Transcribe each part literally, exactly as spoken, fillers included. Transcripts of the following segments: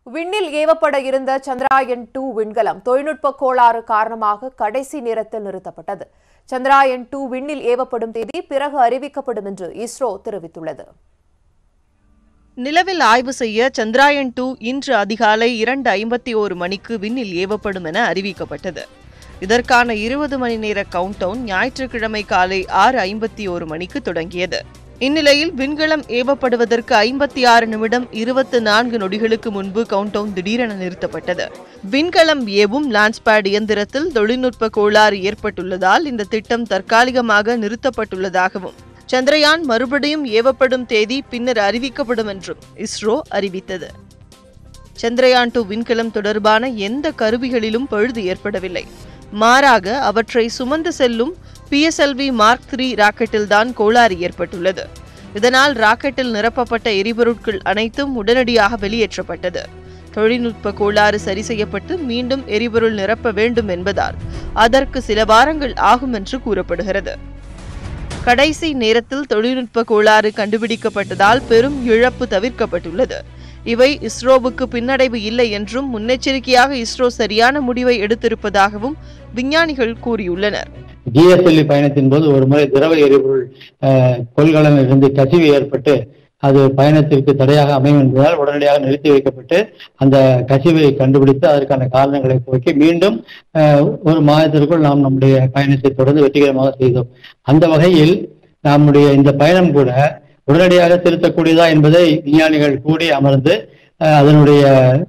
விண்ணில் ஏவப்பட இருந்த சந்திராயன் டூ விண்கலம் தொழில்நுட்ப கோளாறு காரணமாக கடைசி நேரத்தில் நிறுத்தப்பட்டது. சந்திராயன் டூ விண்ணில் ஏவப்படும் தேதி பிறகு அறிவிக்கப்படும் என்று இஸ்ரோ தெரிவித்துள்ளது. நிலவில் ஆய்வு செய்ய சந்திராயன் டூ இன்று அதிகாலை இரண்டு ஐம்பத்தி ஓரு மணிக்கு விண்ணில் ஏவப்படும் என அறிவிக்கப்பட்டது. இதற்கான இருபது மணி நேர கவுண்டவுன் ஞாயிற்றுக்கிழமை காலை ஆறு ஐம்பத்தி ஓரு மணிக்கு தொடங்கியது. இந்நிலையில் விண்கலம் ஏவப்படுவதற்கு ஐம்பத்தி ஆறு நிமிடம் இருபத்தி நான்கு நொடிகளுக்கு முன்பு கவுண்டவுன் திடீரென நிறுத்தப்பட்டது. விண்கலம் ஏவும் லான்ச்பேட் இயந்திரத்தில் தொழில்நுட்ப கோளாறு ஏற்பட்டுள்ளதால் இந்த திட்டம் தற்காலிகமாக நிறுத்தப்பட்டுள்ளதாகவும் சந்திரயான் மறுபடியும் ஏவப்படும் தேதி பின்னர் அறிவிக்கப்படும் என்றும் இஸ்ரோ அறிவித்தது. சந்திரயான் டூ விண்கலம் தொடர்பான எந்த கருவிகளிலும் பழுது ஏற்படவில்லை. மாறாக அவற்றை சுமந்து செல்லும் P S L V mark three ராக்கெட்டில் தான் கோளாறு ஏற்பட்டுள்ளது. இதனால் ராக்கெட்டில் நிரப்பப்பட்ட எரிபொருட்கள் அனைத்தும் உடனடியாக வெளியேற்றப்பட்டது. தொழில்நுட்ப கோளாறு சரி செய்யப்பட்டு மீண்டும் எரிபொருள் நிரப்ப வேண்டும் என்பதால் அதற்கு சில வாரங்கள் ஆகும் என்று கூறப்படுகிறது. கடைசி நேரத்தில் தொழில்நுட்ப கோளாறு கண்டுபிடிக்கப்பட்டதால் பெரும் இழப்பு தவிர்க்கப்பட்டுள்ளது. இவை இஸ்ரோவுக்கு பின்னடைவு இல்லை என்றும் முன்னெச்சரிக்கையாக இஸ்ரோ சரியான முடிவை எடுத்திருப்பதாகவும் விஞ்ஞானிகள் கூறியுள்ளனர். ஜி எஸ் எல் வி பயணத்தின் போது ஒரு முறை திரவ எரிபொருள் கொள்கலனில் இருந்து கசிவு ஏற்பட்டு அது பயணத்திற்கு தடையாக அமையும் என்பதால் உடனடியாக நிறுத்தி வைக்கப்பட்டு அந்த கசிவை கண்டுபிடித்து அதற்கான காரணங்களை போக்கி மீண்டும் ஒரு மாதத்திற்குள் நாம் நம்முடைய பயணத்தை தொடர்ந்து வெற்றிகரமாக செய்தோம். அந்த வகையில் நம்முடைய இந்த பயணம் கூட உடனடியாக திருத்தக்கூடியதா என்பதை விஞ்ஞானிகள் கூடி அமர்ந்து அதனுடைய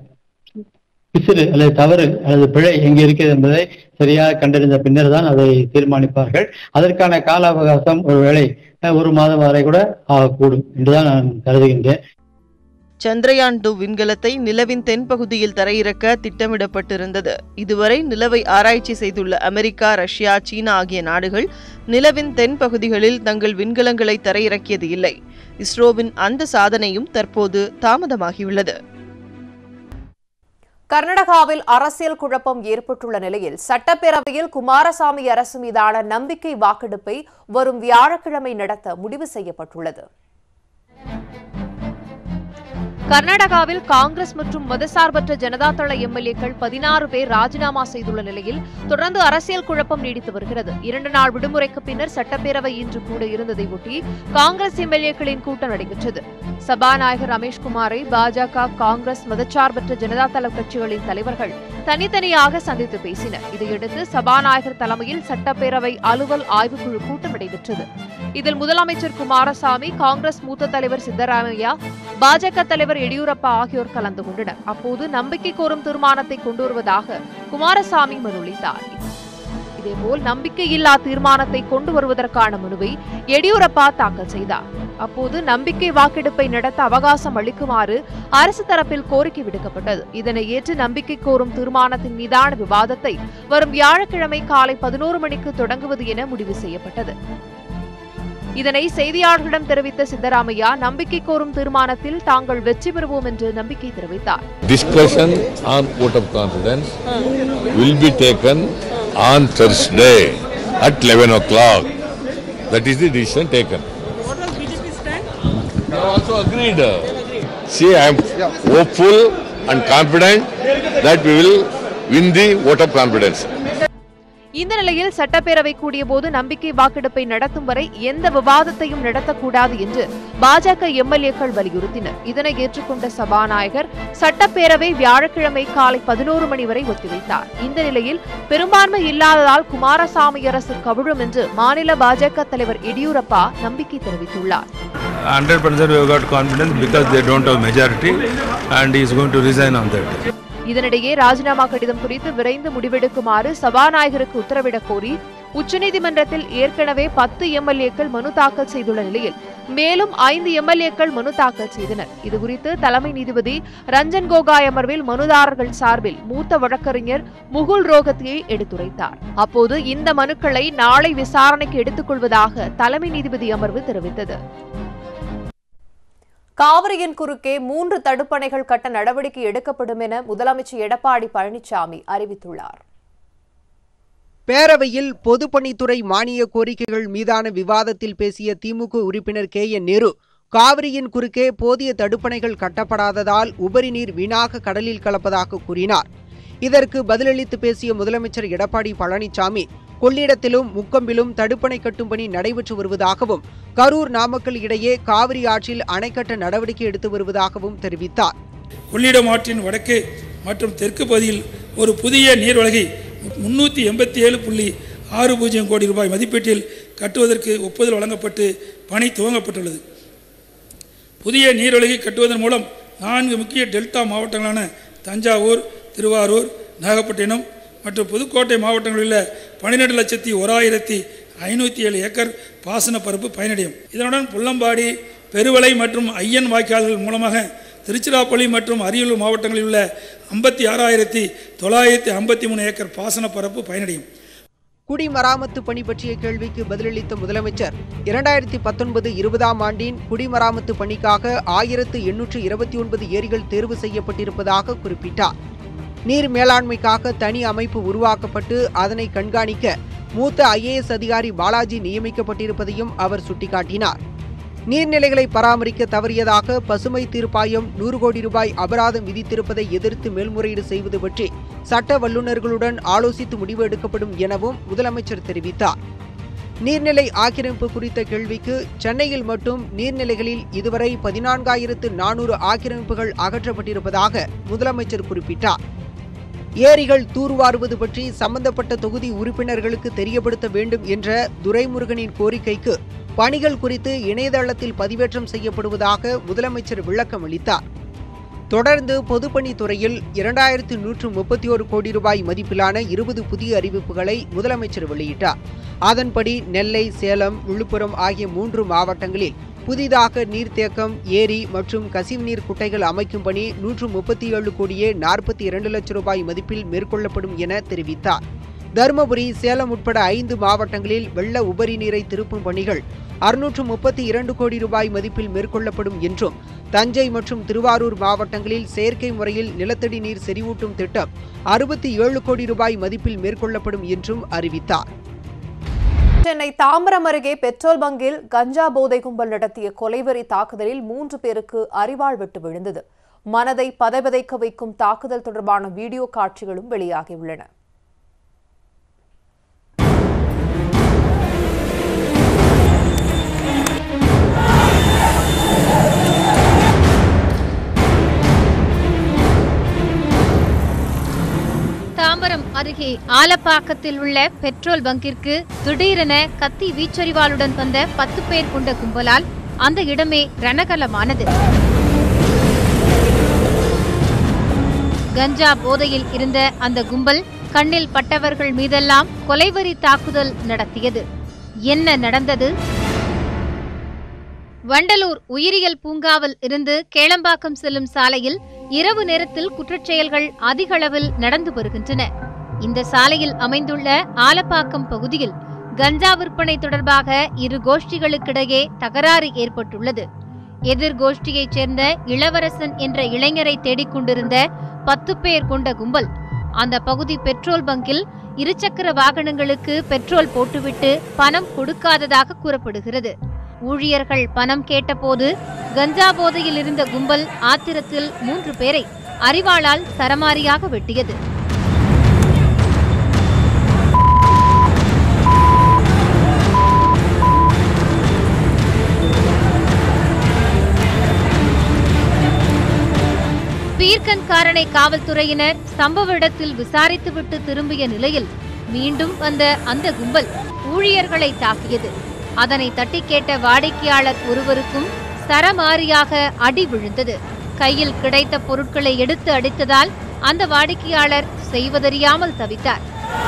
பிசிறு அல்லது தவறு அல்லது பிழை எங்கே இருக்கிறது என்பதை சரியாக கண்டறிந்த பின்னர் தான் அதை தீர்மானிப்பார்கள். அதற்கான கால அவகாசம் ஒருவேளை ஒரு மாதம் வரை கூட ஆகக்கூடும் என்றுதான் நான் கருதுகின்றேன். சந்திரயான் டூ விண்கலத்தை நிலவின் தென்பகுதியில் தரையிறக்க திட்டமிடப்பட்டிருந்தது. இதுவரை நிலவை ஆராய்ச்சி செய்துள்ள அமெரிக்கா, ரஷ்யா, சீனா ஆகிய நாடுகள் நிலவின் தென்பகுதிகளில் தங்கள் விண்கலங்களை தரையிறக்கியது இல்லை. இஸ்ரோவின் அந்த சாதனையும் தற்போது தாமதமாகியுள்ளது. கர்நாடகாவில் அரசியல் குழப்பம் ஏற்பட்டுள்ள நிலையில் சட்டப்பேரவையில் குமாரசாமி அரசு மீதான நம்பிக்கை வாக்கெடுப்பை வரும் வியாழக்கிழமை நடத்த முடிவு செய்யப்பட்டுள்ளது. கர்நாடகாவில் காங்கிரஸ் மற்றும் மதசார்பற்ற ஜனதாதள எம்எல்ஏக்கள் பதினாறு பேர் ராஜினாமா செய்துள்ள நிலையில் தொடர்ந்து அரசியல் குழப்பம் நீடித்து வருகிறது. இரண்டு நாள் விடுமுறைக்கு பின்னர் சட்டப்பேரவை இன்று கூட இருந்ததை ஒட்டி காங்கிரஸ் எம்எல்ஏக்களின் கூட்டம் நடைபெற்றது. சபாநாயகர் ரமேஷ்குமாரை பாஜக, காங்கிரஸ், மதச்சார்பற்ற ஜனதாதள கட்சிகளின் தலைவர்கள் தனித்தனியாக சந்தித்து பேசினர். இதையடுத்து சபாநாயகர் தலைமையில் சட்டப்பேரவை அலுவல் ஆய்வுக்குழு கூட்டம் நடைபெற்றது. இதில் முதலமைச்சர் குமாரசாமி, காங்கிரஸ் மூத்த தலைவர் சித்தராமையா, பாஜக தலைவர் எடியூரப்பா ஆகியோர் கலந்து கொண்டனர். அப்போது நம்பிக்கை கோரும் தீர்மானத்தை கொண்டு வருவதாக குமாரசாமி மனுளித்தார். இதேபோல் நம்பிக்கையில்லா தீர்மானத்தை கொண்டு வருவதற்கான மனுவை எடியூரப்பா தாக்கல் செய்தார். அப்போது நம்பிக்கை வாக்கெடுப்பை நடத்த அவகாசம் அளிக்குமாறு அரசு தரப்பில் கோரிக்கை விடுக்கப்பட்டது. இதனை ஏற்று நம்பிக்கை கோரும் தீர்மானத்தின் மீதான விவாதத்தை வரும் வியாழக்கிழமை காலை பதினோரு மணிக்கு தொடங்குவது என முடிவு செய்யப்பட்டது. இதனை செய்தியாளர்களிடம் தெரிவித்த சித்தராமையா, நம்பிக்கை கோரும் தீர்மானத்தில் தாங்கள் வெற்றி பெறுவோம் என்று நம்பிக்கை தெரிவித்தார். Discussion on vote of confidence will be taken on Thursday at eleven o'clock. That is the decision taken. What was B J P stand? They also agreed. See, I am hopeful and confident that we will win the vote of confidence. இந்த நிலையில் சட்டப்பேரவை கூடியபோது நம்பிக்கை வாக்கெடுப்பை நடத்தும் வரை எந்த விவாதத்தையும் நடத்தக்கூடாது என்று பாஜக எம்எல்ஏக்கள் வலியுறுத்தினர். இதனை ஏற்றுக்கொண்ட சபாநாயகர் சட்டப்பேரவை வியாழக்கிழமை காலை பதினோரு மணி வரை ஒத்திவைத்தார். இந்த நிலையில் பெரும்பான்மை இல்லாததால் குமாரசாமி அரசு கவிழும் என்று மாநில பாஜக தலைவர் எடியூரப்பா நம்பிக்கை தெரிவித்துள்ளார். one hundred percent we have got confidence because they don't have majority and he is going to resign on that day. இதனிடையே ராஜினாமா கடிதம் குறித்து விரைந்து முடிவெடுக்குமாறு சபாநாயகருக்கு உத்தரவிடக் கோரி உச்சநீதிமன்றத்தில் ஏற்கனவே பத்து எம்எல்ஏக்கள் மனு தாக்கல் செய்துள்ள நிலையில் மேலும் ஐந்து எம்எல்ஏக்கள் மனு தாக்கல் செய்தனர். இதுகுறித்து தலைமை நீதிபதி ரஞ்சன் கோகாய் அமர்வில் மனுதாரர்கள் சார்பில் மூத்த வழக்கறிஞர் முகுல் ரோகத்தியை எடுத்துரைத்தார். அப்போது இந்த மனுக்களை நாளை விசாரணைக்கு எடுத்துக் கொள்வதாக தலைமை நீதிபதி அமர்வு தெரிவித்தது. காவிரியின் குறுக்கே மூன்று தடுப்பணைகள் கட்ட நடவடிக்கை எடுக்கப்படும் என முதலமைச்சர் எடப்பாடி பழனிசாமி அறிவித்துள்ளார். பேரவையில் பொதுப்பணித்துறை மானிய கோரிக்கைகள் மீதான விவாதத்தில் பேசிய திமுக உறுப்பினர் கே என் நேரு, காவிரியின் குறுக்கே போதிய தடுப்பணைகள் கட்டப்படாததால் உபரி நீர் வீணாக கடலில் கலப்பதாக கூறினார். இதற்கு பதிலளித்து பேசிய முதலமைச்சர் எடப்பாடி பழனிசாமி, கொள்ளிடத்திலும் முக்கம்பிலும் தடுப்பணை கட்டும் பணி நடைபெற்று வருவதாகவும், கரூர் நாமக்கல் இடையே காவிரி ஆற்றில் அணை கட்ட நடவடிக்கை எடுத்து வருவதாகவும் தெரிவித்தார். கொள்ளிடம் ஆற்றின் வடக்கு மற்றும் தெற்கு பகுதியில் ஒரு புதிய நீர்வழகை முன்னூற்றி எண்பத்தி ஏழு புள்ளி ஆறு பூஜ்ஜியம் கோடி ரூபாய் மதிப்பீட்டில் கட்டுவதற்கு ஒப்புதல் வழங்கப்பட்டு பணி துவங்கப்பட்டுள்ளது. புதிய நீர்வழகை கட்டுவதன் மூலம் நான்கு முக்கிய டெல்டா மாவட்டங்களான தஞ்சாவூர், திருவாரூர், நாகப்பட்டினம் மற்றும் புதுக்கோட்டை மாவட்டங்களில் உள்ள பன்னிரெண்டு லட்சத்தி ஓராயிரத்தி ஐநூற்றி ஏழு ஏக்கர் பாசன பரப்பு பயனடையும். இதனுடன் புள்ளம்பாடி, பெருவளை மற்றும் ஐயன் வாய்க்கால்கள் மூலமாக திருச்சிராப்பள்ளி மற்றும் அரியலூர் மாவட்டங்களில் உள்ள ஐம்பத்தி ஆறாயிரத்தி தொள்ளாயிரத்தி ஐம்பத்தி மூணு ஏக்கர் பாசன பரப்பு பயனடையும். குடிமராமத்து பணி பற்றிய கேள்விக்கு பதிலளித்த முதலமைச்சர், இரண்டாயிரத்தி பத்தொன்பது இருபதாம் ஆண்டின் குடிமராமத்து பணிக்காக ஆயிரத்து எண்ணூற்று இருபத்தி ஒன்பது ஏரிகள் தேர்வு செய்யப்பட்டிருப்பதாக குறிப்பிட்டார். நீர் மேலாண்மைக்காக தனி அமைப்பு உருவாக்கப்பட்டு அதனை கண்காணிக்க மூத்த ஐ ஏ எஸ் அதிகாரி பாலாஜி நியமிக்கப்பட்டிருப்பதையும் அவர் சுட்டிக்காட்டினார். நீர்நிலைகளை பராமரிக்க தவறியதாக பசுமை தீர்ப்பாயம் நூறு கோடி ரூபாய் அபராதம் விதித்திருப்பதை எதிர்த்து மேல்முறையீடு செய்வது பற்றி சட்ட வல்லுநர்களுடன் ஆலோசித்து முடிவு எடுக்கப்படும் எனவும் முதலமைச்சர் தெரிவித்தார். நீர்நிலை ஆக்கிரமிப்பு குறித்த கேள்விக்கு, சென்னையில் மட்டும் நீர்நிலைகளில் இதுவரை பதினான்காயிரத்து நானூறு ஆக்கிரமிப்புகள் அகற்றப்பட்டிருப்பதாக முதலமைச்சர் குறிப்பிட்டார். ஏரிகள் தூர்வாருவது பற்றி சம்பந்தப்பட்ட தொகுதி உறுப்பினர்களுக்கு தெரியப்படுத்த வேண்டும் என்ற துரைமுருகனின் கோரிக்கைக்கு பணிகள் குறித்து இணையதளத்தில் பதிவேற்றம் செய்யப்படுவதாக முதலமைச்சர் விளக்கம் அளித்தார். தொடர்ந்து பொதுப்பணித்துறையில் இரண்டாயிரத்து நூற்று முப்பத்தி ஒரு கோடி ரூபாய் மதிப்பிலான இருபது புதிய அறிவிப்புகளை முதலமைச்சர் வெளியிட்டார். அதன்படி நெல்லை, சேலம், விழுப்புரம் ஆகிய மூன்று மாவட்டங்களில் புதிதாக நீர்த்தேக்கம், ஏரி மற்றும் கசிவுநீர் குட்டைகள் அமைக்கும் பணி நூற்று முப்பத்தி ஏழு கோடியே நாற்பத்தி இரண்டு லட்சம் ரூபாய் மதிப்பில் மேற்கொள்ளப்படும் என தெரிவித்தார். தருமபுரி, சேலம் உட்பட ஐந்து மாவட்டங்களில் வெள்ள உபரி நீரை திருப்பும் பணிகள் அறுநூற்று முப்பத்தி இரண்டு கோடி ரூபாய் மதிப்பில் மேற்கொள்ளப்படும் என்றும், தஞ்சை மற்றும் திருவாரூர் மாவட்டங்களில் செயற்கை முறையில் நிலத்தடி நீர் செறிவூட்டும் திட்டம் அறுபத்தி ஏழு கோடி ரூபாய் மதிப்பில் மேற்கொள்ளப்படும் என்றும் அறிவித்தார். சென்னை தாம்பரம் அருகே பெட்ரோல் பங்கில் கஞ்சா போதை கும்பல் நடத்திய கொலைவெறி தாக்குதலில் மூன்று பேருக்கு அரிவாள் வெட்டு விழுந்தது. மனதை பதைபதைக்க வைக்கும் தாக்குதல் தொடர்பான வீடியோ காட்சிகளும் வெளியாகியுள்ளன. தாம்பரம் அருகே ஆலப்பாக்கத்தில் உள்ள பெட்ரோல் பங்கிற்கு திடீரென கத்தி வீச்சரிவாளுடன் வந்த பத்து பேர் கொண்ட கும்பலால் அந்த இடமே ரணகலமானது. கஞ்சா போதையில் இருந்த அந்த கும்பல் கண்ணில் பட்டவர்கள் மீதெல்லாம் கொலைவெறி தாக்குதல் நடத்தியது. என்ன நடந்தது? வண்டலூர் உயிரியல் பூங்காவில் இருந்து கேளம்பாக்கம் செல்லும் சாலையில் இரவு நேரத்தில் குற்றச்செயல்கள் அதிக அளவில் நடந்து வருகின்றன. இந்த சாலையில் அமைந்துள்ள ஆலப்பாக்கம் பகுதியில் கஞ்சா விற்பனை தொடர்பாக இரு கோஷ்டிகளுக்கிடையே தகராறு ஏற்பட்டுள்ளது. எதிர் கோஷ்டியைச் சேர்ந்த இளவரசன் என்ற இளைஞரை தேடிக்கொண்டிருந்த பத்து பேர் கொண்ட கும்பல் அந்த பகுதி பெட்ரோல் பங்கில் இருசக்கர வாகனங்களுக்கு பெட்ரோல் போட்டுவிட்டு பணம் கொடுக்காததாக கூறப்படுகிறது. ஊழியர்கள் பணம் கேட்டபோது கஞ்சா போதையில் இருந்த கும்பல் ஆத்திரத்தில் மூன்று பேரை அரிவாளால் சரமாரியாக வெட்டியது. பீர்க்கன்காரணை காவல்துறையினர் சம்பவ இடத்தில் விசாரித்துவிட்டு திரும்பிய நிலையில் மீண்டும் வந்த அந்த கும்பல் ஊழியர்களை தாக்கியது. அதனை தட்டி கேட்ட வாடிக்கையாளர் ஒருவருக்கும் சரமாரியாக அடி விழுந்தது. கையில் கிடைத்த பொருட்களை எடுத்து அடித்ததால் அந்த வாடிக்கையாளர் செய்வதறியாமல் தவித்தார்.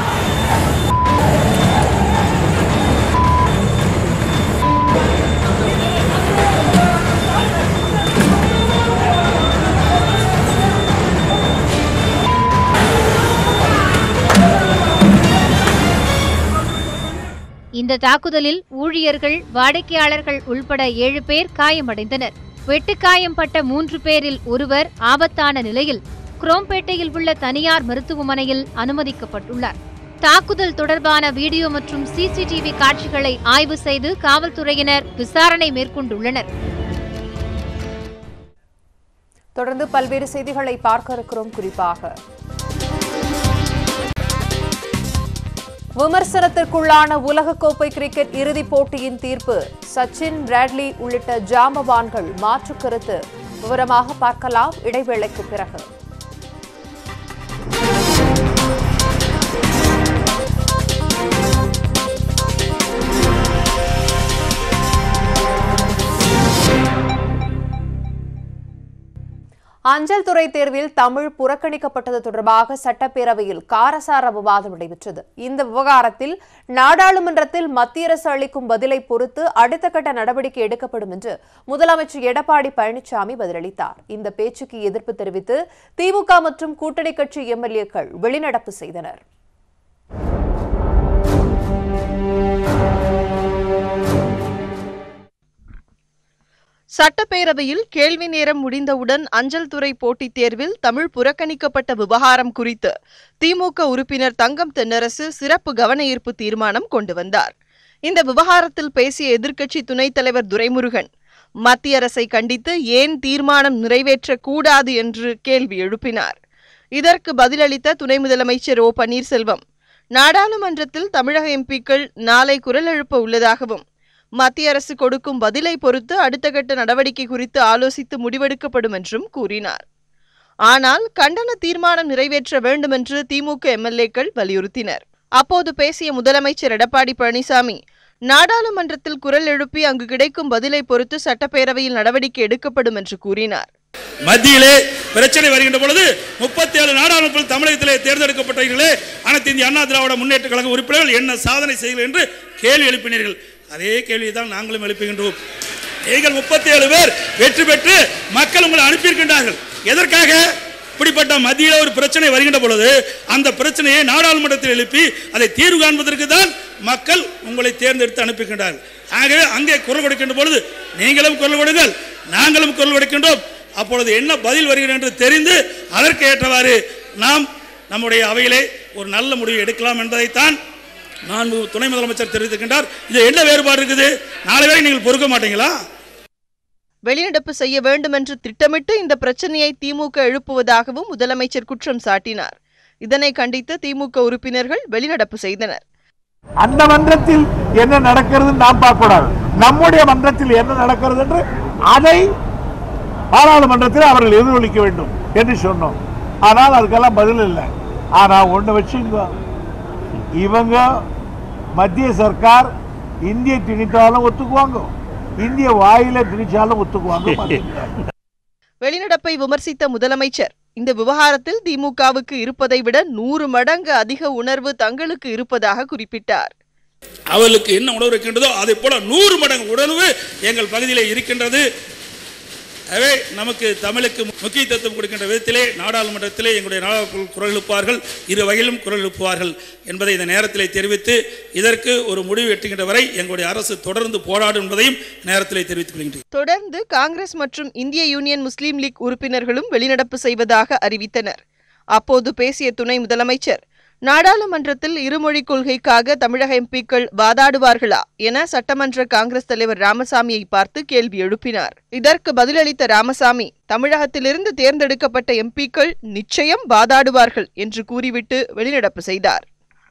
இந்த தாக்குதலில் ஊழியர்கள், வாடிக்கையாளர்கள் உள்பட ஏழு பேர் காயமடைந்தனர். வெட்டுக்காயம்பட்ட மூன்று பேரில் ஒருவர் ஆபத்தான நிலையில் குரோம்பேட்டையில் உள்ள தனியார் மருத்துவமனையில் அனுமதிக்கப்பட்டுள்ளார். தாக்குதல் தொடர்பான வீடியோ மற்றும் சிசிடிவி காட்சிகளை ஆய்வு செய்து காவல்துறையினர் விசாரணை மேற்கொண்டுள்ளனர். தொடர்ந்து பல்வேறு செய்திகளை பார்க்க இருக்கிறோம். குறிப்பாக விமர்சனத்திற்குள்ளான உலகக்கோப்பை கிரிக்கெட் இறுதிப் போட்டியின் தீர்ப்பு, சச்சின், பிராட்லி உள்ளிட்ட ஜாம்பவான்கள் மாற்று கருத்து. விவரமாக பார்க்கலாம் இடைவேளைக்கு பிறகு. அஞ்சல் துறை தேர்வில் தமிழ் புறக்கணிக்கப்பட்டது தொடர்பாக சட்டப்பேரவையில் காரசார விவாதம் நடைபெற்றது. இந்த விவகாரத்தில் நாடாளுமன்றத்தில் மத்திய அரசு அளிக்கும் பதிலை பொறுத்து அடுத்த கட்ட நடவடிக்கை எடுக்கப்படும் என்று முதலமைச்சர் எடப்பாடி பழனிசாமி பதிலளித்தார். இந்த பேச்சுக்கு எதிர்ப்பு தெரிவித்து திமுக மற்றும் கூட்டணி கட்சி எம்எல்ஏக்கள் வெளிநடப்பு செய்தனர். சட்டப்பேரவையில் கேள்வி நேரம் முடிந்தவுடன் அஞ்சல் துறை போட்டித் தேர்வில் தமிழ் புறக்கணிக்கப்பட்ட விவகாரம் குறித்து திமுக உறுப்பினர் தங்கம் தென்னரசு சிறப்பு கவன ஈர்ப்பு தீர்மானம் கொண்டு வந்தார். இந்த விவகாரத்தில் பேசிய எதிர்க்கட்சி துணைத் தலைவர் துரைமுருகன் மத்திய அரசை கண்டித்து ஏன் தீர்மானம் நிறைவேற்றக்கூடாது என்று கேள்வி எழுப்பினார். இதற்கு பதிலளித்த துணை முதலமைச்சர் ஓ பன்னீர்செல்வம், நாடாளுமன்றத்தில் தமிழக எம்பிக்கள் நாளை குரல் எழுப்ப உள்ளதாகவும் மத்திய அரசு கொடுக்கும் பதிலை பொறுத்து அடுத்த கட்ட நடவடிக்கை குறித்து ஆலோசித்து முடிவெடுக்கப்படும் என்றும் கூறினார். ஆனால் கண்டன தீர்மானம் நிறைவேற்ற வேண்டும் என்று திமுக எம்எல்ஏக்கள் வலியுறுத்தினர். அப்போது பேசிய முதலமைச்சர் எடப்பாடி பழனிசாமி, நாடாளுமன்றத்தில் குரல் எழுப்பி அங்கு கிடைக்கும் பதிலை பொறுத்து சட்டப்பேரவையில் நடவடிக்கை எடுக்கப்படும் என்று கூறினார். மத்தியிலே பிரச்சனை வருகின்ற பொழுது முப்பத்தி ஏழு நாடாளுமன்ற தமிழகத்திலே தேர்ந்தெடுக்கப்பட்டவர்களே அனைத்து இந்திய அண்ணா திராவிட முன்னேற்ற கழக உறுப்பினர்கள் என்ன சாதனை செய்கிறீர்கள் என்று கேள்வி எழுப்பினீர்கள். அதே கேள்வியை தான் நாங்களும் எழுப்புகின்றோம். நீங்கள் முப்பத்தி ஏழு பேர் வெற்றி பெற்று மக்கள் உங்களை அனுப்பியிருக்கின்றார்கள். எதற்காக? இப்படிப்பட்ட மத்தியில் ஒரு பிரச்சனை வருகின்ற பொழுது அந்த பிரச்சனையை நாடாளுமன்றத்தில் எழுப்பி அதை தீர்வு காண்பதற்கு தான் மக்கள் உங்களை தேர்ந்தெடுத்து அனுப்புகின்றார்கள். ஆகவே அங்கே குரல் கொடுக்கின்ற பொழுது நீங்களும் குரல் கொடுங்கள், நாங்களும் குரல் கொடுக்கின்றோம். அப்பொழுது என்ன பதில் வருகிறது என்று தெரிந்து அதற்கு ஏற்றவாறு நாம் நம்முடைய அவையிலே ஒரு நல்ல முடிவு எடுக்கலாம் என்பதைத்தான் நான் துணை முதலமைச்சர் தெரிவித்திருக்கின்றார். இது என்ன வேறுபாடு இருக்குது? நாளை வரை நீங்கள் பொறுக்க மாட்டீங்களா? வெளிநடப்பு செய்ய வேண்டும் என்று திட்டமிட்டு இந்த பிரச்சனையை திமுக எழுப்புவதாகவும் முதலமைச்சர் குற்றம் சாட்டினார். இதனை கண்டித்து திமுக உறுப்பினர்கள் வெளிநடப்பு செய்தனர். அந்த மன்றத்தில் என்ன நடக்கிறது நாம் பார்க்கக்கூடாது, நம்முடைய மன்றத்தில் என்ன நடக்கிறது என்று அதை பாராளுமன்றத்தில் அவர்கள் எதிரொலிக்க வேண்டும் என்று சொன்னோம். ஆனால் அதுக்கெல்லாம் பதில் இல்லை. ஆனால் ஒன்று வச்சுங்க, இவங்க மத்திய சர்க்கார் இந்திய திணித்தாலும் ஒத்துக்குவாங்க, இந்திய வாயில திணிச்சாலும் ஒத்துக்குவாங்க. வெளிநடப்பை விமர்சித்த முதலமைச்சர், இந்த விவகாரத்தில் திமுகவுக்கு இருப்பதை விட நூறு மடங்கு அதிக உணர்வு தங்களுக்கு இருப்பதாக குறிப்பிட்டார். அவர்களுக்கு என்ன உணர்வு இருக்கின்றதோ அதை போல நூறு மடங்கு உணர்வு எங்கள் பகுதியிலே இருக்கின்றது. எனவே நமக்கு தமிழுக்கு முக்கியத்துவம் கொடுக்கின்ற விதத்திலே நாடாளுமன்றத்திலே எங்களுடைய நாடாளுமன்ற குரல் எழுப்புவார்கள், இரு வகையிலும் குரல் எழுப்புவார்கள் என்பதை இந்த நேரத்திலே தெரிவித்து இதற்கு ஒரு முடிவு எட்டுகின்ற வரை எங்களுடைய அரசு தொடர்ந்து போராடும் என்பதையும் நேரத்திலே தெரிவித்துக் கொள்கின்றேன். தொடர்ந்து காங்கிரஸ் மற்றும் இந்திய யூனியன் முஸ்லீம் லீக் உறுப்பினர்களும் வெளிநடப்பு செய்வதாக அறிவித்தனர். அப்போது பேசிய துணை முதலமைச்சர், நாடாளுமன்றத்தில் இருமொழி கொள்கைக்காக தமிழக எம்பிக்கள் வாதாடுவார்களா என சட்டமன்ற காங்கிரஸ் தலைவர் ராமசாமியை பார்த்து கேள்வி எழுப்பினார். இதற்கு பதிலளித்த ராமசாமி, தமிழகத்திலிருந்து தேர்ந்தெடுக்கப்பட்ட எம்பிக்கள் நிச்சயம் வாதாடுவார்கள் என்று கூறிவிட்டு வெளிநடப்பு செய்தார்.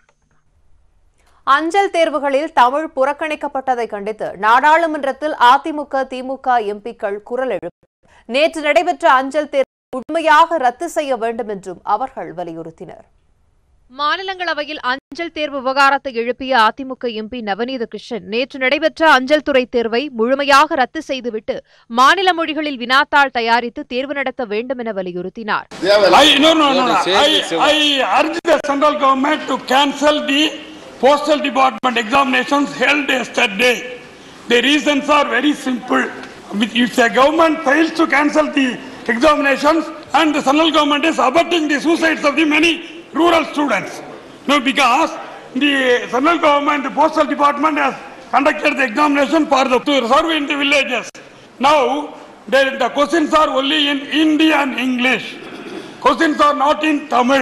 அஞ்சல் தேர்வுகளில் தமிழ் புறக்கணிக்கப்பட்டதை கண்டித்து நாடாளுமன்றத்தில் அதிமுக திமுக எம்பிக்கள் குரல் எழுப்பினர். நேற்று நடைபெற்ற அஞ்சல் தேர்வு முழுமையாக ரத்து செய்ய வேண்டும் என்றும் அவர்கள் வலியுறுத்தினர். மாநிலங்களவையில் அஞ்சல் தேர்வு விவகாரத்தை எழுப்பிய அதிமுக எம்பி நவநீத கிருஷ்ணன், நேற்று நடைபெற்ற அஞ்சல் துறை தேர்வை முழுமையாக ரத்து செய்துவிட்டு மாநில மொழிகளில் வினாத்தாள் தயாரித்து தேர்வு நடத்த வேண்டும் என வலியுறுத்தினார். Postal Department examinations held yesterday. The reasons are very simple. If the government fails to cancel the examinations and the central government is abetting the suicides of the many rural students. No, because the central government, the Postal Department has conducted the examination for the to serve in the villages. Now, the, the questions are only in Hindi and English. Questions are not in Tamil.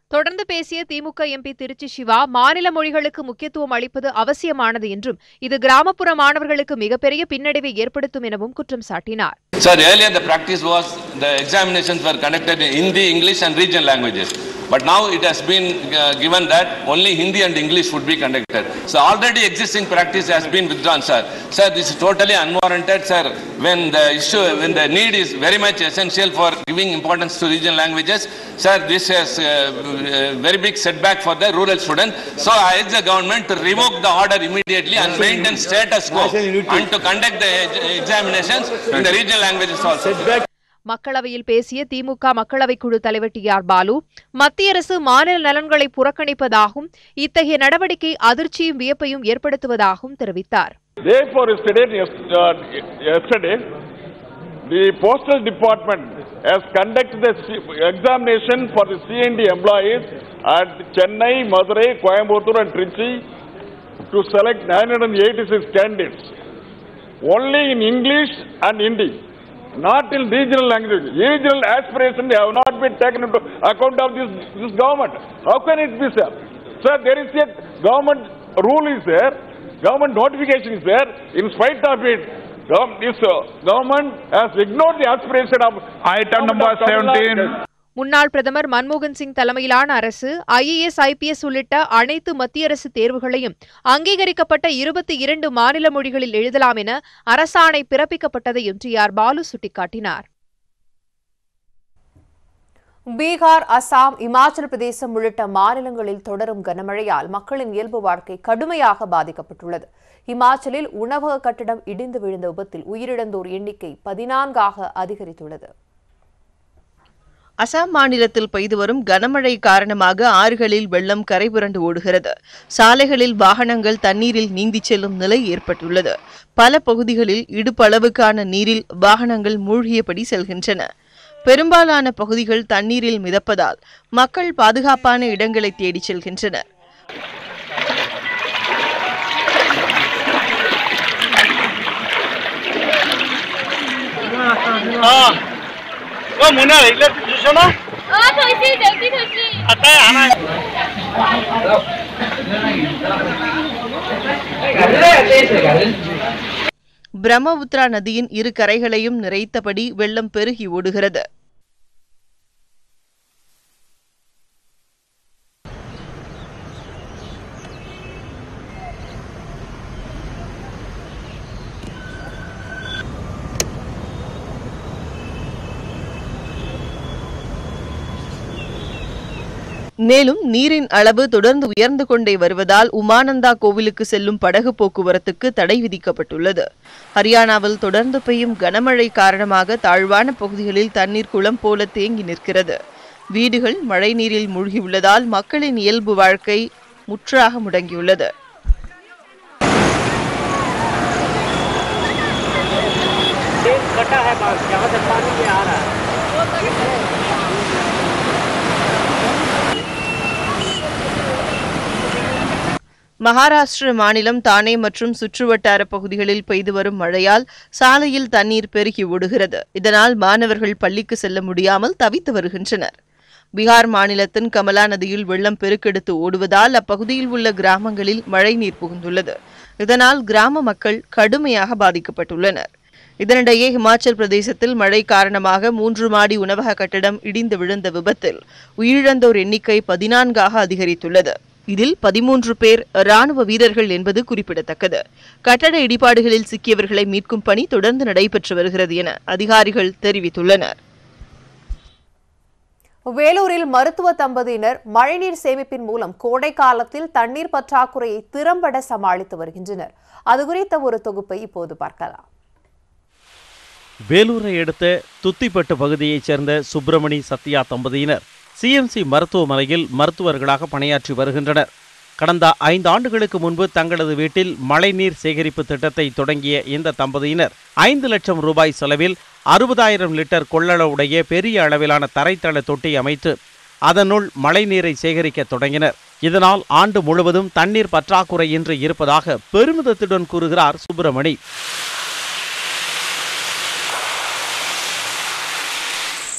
தொடர்ந்து பேசிய திமுக MP Trichy Siva, மாநில மொழிகளுக்கு முக்கியத்துவம் அளிப்பது அவசியமானது என்றும் இது கிராமப்புற மாணவர்களுக்கு மிகப்பெரிய பின்னடைவை ஏற்படுத்தும் எனவும் குற்றம் சாட்டினார். Sir, earlier the practice was the examinations were conducted in Hindi, English and regional languages. But now it has been uh, given that only Hindi and English would be conducted. So already existing practice has been withdrawn, sir. Sir, this is totally unwarranted, sir. When the issue, when the need is very much essential for giving importance to regional languages, sir, this has a uh, very big setback for the rural student. So I urge the government to revoke the order immediately and maintain status quo and to conduct the examinations in the regional languages also. மக்களவையில் பேசிய திமுக மக்களவைக் குழு தலைவர் D R Balu, மத்திய அரசு மாநில நலன்களை புறக்கணிப்பதாகவும் இத்தகைய நடவடிக்கை அதிர்ச்சியும் வியப்பையும் ஏற்படுத்துவதாகவும் தெரிவித்தார். Therefore, yesterday, yesterday, the Postal Department has conducted the examination for the C and D employees at Chennai, Madurai, Coimbatore and Trichy to select nine hundred eighty-six candidates, only in English and Hindi. Not in regional language. Regional aspirations have not been taken into account of this, this government. How can it be, sir? Sir, there is a government rule is there, government notification is there. In spite of it, this uh, government has ignored the aspiration of item number seventeen. முன்னாள் பிரதமர் மன்மோகன் சிங் தலைமையிலான அரசு I A S, I P S உள்ளிட்ட அனைத்து மத்திய அரசு தேர்வுகளையும் அங்கீகரிக்கப்பட்ட இருபத்தி இரண்டு மாநில மொழிகளில் எழுதலாம் என அரசாணை பிறப்பிக்கப்பட்டதையும் டி ஆர் பாலு சுட்டிக்காட்டினார். பீகார், அசாம், இமாச்சல பிரதேசம் உள்ளிட்ட மாநிலங்களில் தொடரும் கனமழையால் மக்களின் இயல்பு வாழ்க்கை கடுமையாக பாதிக்கப்பட்டுள்ளது. இமாச்சலில் உணவக கட்டிடம் இடிந்து விழுந்த விபத்தில் உயிரிழந்தோர் எண்ணிக்கை பதினான்காக அதிகரித்துள்ளது. அசாம் மாநிலத்தில் பெய்து வரும் கனமழை காரணமாக ஆறுகளில் வெள்ளம் கரைபுரண்டு ஓடுகிறது. சாலைகளில் வாகனங்கள் தண்ணீரில் நீந்திச் செல்லும் நிலை ஏற்பட்டுள்ளது. பல பகுதிகளில் இடுப்பளவுக்கான நீரில் வாகனங்கள் மூழ்கியபடி செல்கின்றன. பெரும்பாலான பகுதிகள் தண்ணீரில் மிதப்பதால் மக்கள் பாதுகாப்பான இடங்களை தேடிச் செல்கின்றனர். பிரம்மபுத்திரா நதியின் இரு கரைகளையும் நிறைத்தபடி வெள்ளம் பெருகி ஓடுகிறது. மேலும் நீரின் அளவு தொடர்ந்து உயர்ந்து கொண்டே வருவதால் உமானந்தா கோவிலுக்கு செல்லும் படகு போக்குவரத்துக்கு தடை விதிக்கப்பட்டுள்ளது. ஹரியானாவில் தொடர்ந்து பெய்யும் கனமழை காரணமாக தாழ்வான பகுதிகளில் தண்ணீர் குளம் போல தேங்கி நிற்கிறது. வீடுகள் மழை நீரில் மூழ்கியுள்ளதால் மக்களின் இயல்பு வாழ்க்கை முற்றாக முடங்கியுள்ளது. மகாராஷ்டிர மாநிலம் தானே மற்றும் சுற்றுவட்டார பகுதிகளில் பெய்து வரும் மழையால் சாலையில் தண்ணீர் பெருகி ஓடுகிறது. இதனால் மாணவர்கள் பள்ளிக்கு செல்ல முடியாமல் தவித்து வருகின்றனர். பீகார் மாநிலத்தின் கமலா நதியில் வெள்ளம் பெருக்கெடுத்து ஓடுவதால் அப்பகுதியில் உள்ள கிராமங்களில் மழைநீர் புகுந்துள்ளது. இதனால் கிராம மக்கள் கடுமையாக பாதிக்கப்பட்டுள்ளனர். இதனிடையே இமாச்சல் பிரதேசத்தில் மழை காரணமாக மூன்று மாடி உணவக கட்டடம் இடிந்து விழுந்த விபத்தில் உயிரிழந்தோர் எண்ணிக்கை பதினான்காக அதிகரித்துள்ளது. இதில் பதிமூன்று பேர் ராணுவ வீரர்கள் என்பது குறிப்பிடத்தக்கது. கட்டட இடிபாடுகளில் சிக்கியவர்களை மீட்கும் பணி தொடர்ந்து நடைபெற்று வருகிறது என அதிகாரிகள் தெரிவித்துள்ளனர். வேலூரில் மருத்துவ தம்பதியினர் மழைநீர் சேமிப்பின் மூலம் கோடை காலத்தில் தண்ணீர் பற்றாக்குறையை திறம்பட சமாளித்து வருகின்றனர். அது குறித்த ஒரு தொகுப்பை இப்போது பார்க்கலாம். வேலூரை அடுத்த துத்திப்பட்டு பகுதியைச் சேர்ந்த சுப்பிரமணி சத்யா தம்பதியினர் சிஎம்சி மருத்துவமனையில் மருத்துவர்களாக பணியாற்றி வருகின்றனர். கடந்த ஐந்து ஆண்டுகளுக்கு முன்பு தங்களது வீட்டில் மழைநீர் சேகரிப்பு திட்டத்தை தொடங்கிய இந்த தம்பதியினர் ஐந்து லட்சம் ரூபாய் செலவில் அறுபதாயிரம் லிட்டர் கொள்ளளவுடைய பெரிய அளவிலான தரைத்தள தொட்டி அமைத்து அதனுள் மழைநீரை சேகரிக்க தொடங்கினர். இதனால் ஆண்டு முழுவதும் தண்ணீர் பற்றாக்குறையின்றி இருப்பதாக பெருமிதத்துடன் கூறுகிறார் சுப்பிரமணி.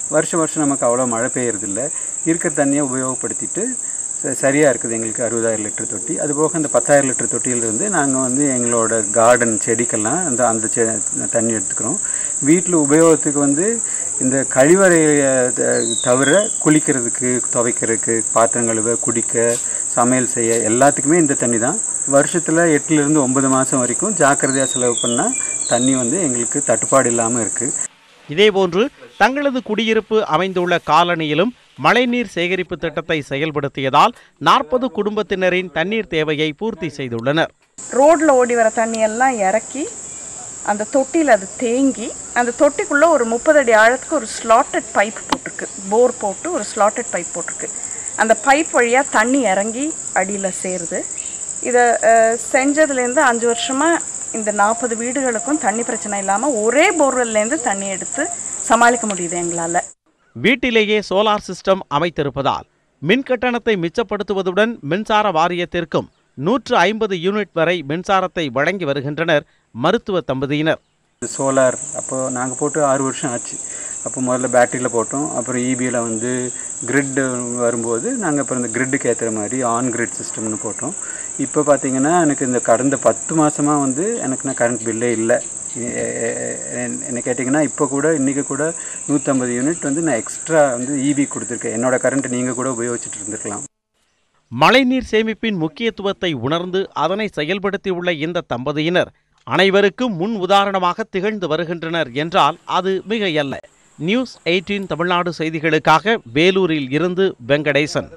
வருஷம் வருஷம் நமக்கு அவ்வளோ மழை பெய்யறதில்ல. இருக்கிற தண்ணியை உபயோகப்படுத்திட்டு சரியாக இருக்குது எங்களுக்கு அறுபதாயிரம் லிட்டர் தொட்டி. அதுபோக அந்த பத்தாயிரம் லிட்டர் தொட்டியிலிருந்து நாங்கள் வந்து எங்களோட கார்டன் செடிக்கெல்லாம் அந்த அந்த செ தண்ணி எடுத்துக்கிறோம். வீட்டில் உபயோகத்துக்கு வந்து இந்த கழிவறையை தவிர குளிக்கிறதுக்கு, துவைக்கிறதுக்கு, பாத்திரம் கழுவ, குடிக்க, சமையல் செய்ய எல்லாத்துக்குமே இந்த தண்ணி தான். வருஷத்தில் எட்டுலேருந்து ஒன்பது மாதம் வரைக்கும் ஜாக்கிரதையாக செலவு பண்ணால் தண்ணி வந்து எங்களுக்கு தட்டுப்பாடு இல்லாமல் இருக்குது. இதேபோன்று தங்களது குடியிருப்பு அமைந்துள்ள காலனியிலும் மழைநீர் சேகரிப்பு திட்டத்தை செயல்படுத்தியதால் நாற்பது குடும்பத்தினரின் தண்ணீர் தேவையை பூர்த்தி செய்துள்ளனர். ரோட்ல ஓடி வர தண்ணியெல்லாம் இறக்கி அந்த தொட்டியில் அது தேங்கி அந்த தொட்டிக்குள்ளே ஒரு முப்பது அடி ஆழத்துக்கு ஒரு ஸ்லாட்டட் பைப் போட்டிருக்கு. போர் போட்டு ஒரு ஸ்லாட்டட் பைப் போட்டிருக்கு. அந்த பைப் வழியாக தண்ணி இறங்கி அடியில் சேருது. இதை செஞ்சதுலேருந்து அஞ்சு வருஷமாக இந்த நாற்பது வீடுகளுக்கும் தண்ணி பிரச்சனை இல்லாமல் ஒரே போர்வெல்லேருந்து தண்ணி எடுத்து சமாளிக்க முடியுது எங்களால். வீட்டிலேயே சோலார் சிஸ்டம் அமைத்திருப்பதால் மின் கட்டணத்தை மிச்சப்படுத்துவதுடன் மின்சார வாரியத்திற்கும் நூற்று ஐம்பது யூனிட் வரை மின்சாரத்தை வழங்கி வருகின்றனர் மருத்துவ தம்பதியினர். சோலார் அப்போது நாங்கள் போட்டு ஆறு வருஷம் ஆச்சு. அப்போ முதல்ல பேட்டரியில் போட்டோம். அப்புறம் இபியில் வந்து கிரிட் வரும்போது நாங்கள் அப்புறம் இந்த கிரிட்டுக்கு ஏற்றுற மாதிரி ஆன் கிரிட் சிஸ்டம்னு போட்டோம். இப்போ பார்த்திங்கன்னா எனக்கு இந்த கடந்த பத்து மாதமாக வந்து எனக்கு நான் கரண்ட் பில்லே இல்லை. என்ன கேட்டிங்கன்னா இப்போ கூட இன்றைக்கி கூட நூற்றம்பது யூனிட் வந்து நான் எக்ஸ்ட்ரா வந்து இபி கொடுத்துருக்கேன். என்னோடய கரண்ட்டை நீங்கள் கூட உபயோகிச்சுட்டு இருந்திருக்கலாம். மழைநீர் சேமிப்பின் முக்கியத்துவத்தை உணர்ந்து அதனை செயல்படுத்தியுள்ள இந்த தம்பதியினர் அனைவருக்கும் முன் உதாரணமாக திகழ்ந்து வருகின்றனர் என்றால் அது மிகையல்ல. நியூஸ் எயிட்டீன் தமிழ்நாடு செய்திகளுக்காக வேலூரில் இருந்து வெங்கடேசன்.